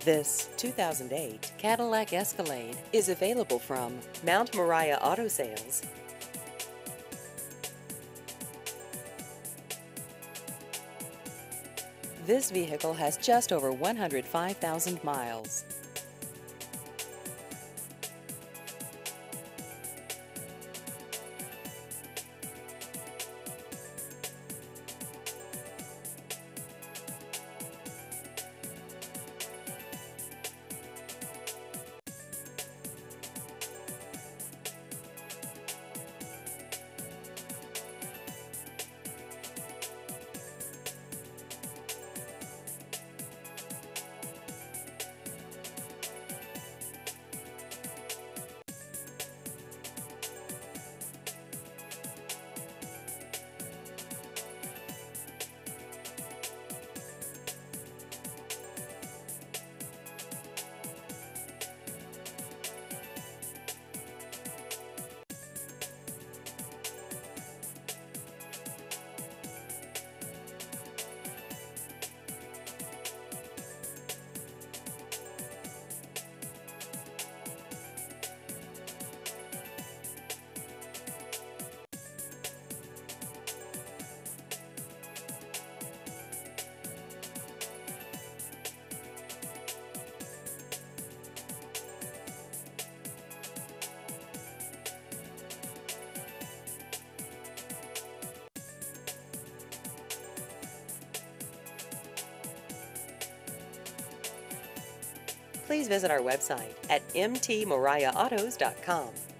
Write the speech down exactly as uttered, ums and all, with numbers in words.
This two thousand eight Cadillac Escalade is available from Mount Moriah Auto Sales. This vehicle has just over one hundred five thousand miles. Please visit our website at m t moriah autos dot com.